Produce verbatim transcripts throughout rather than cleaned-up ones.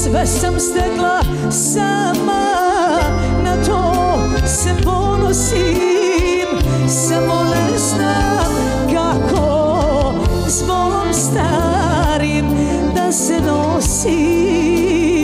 sve sam stekla sama, na to se ponosim, samo ne znam kako s bolom starim da se nosim.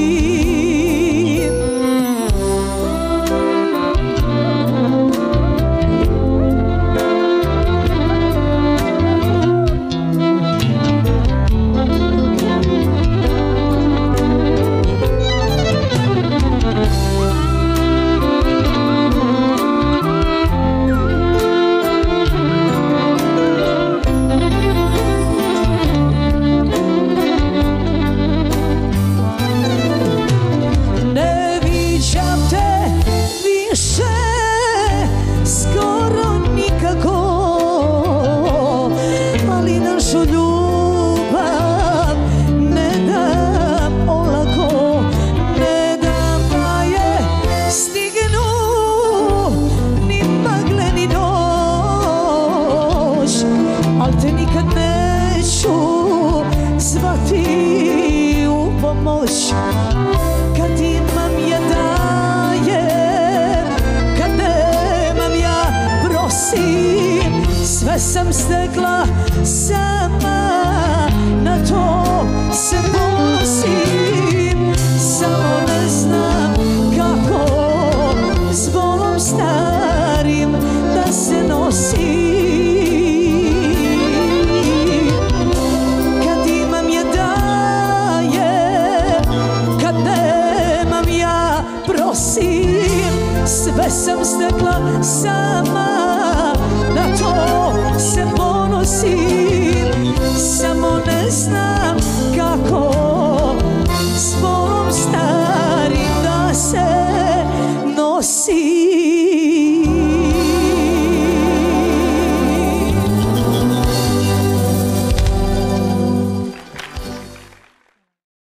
Kad imam je dajem, kad nemam ja prosim, sve sam stekla sama, na to se ponosim, samo ne znam kako s bolom starim da se nosim. Sve sam stekla sama, na to se ponosim, samo ne znam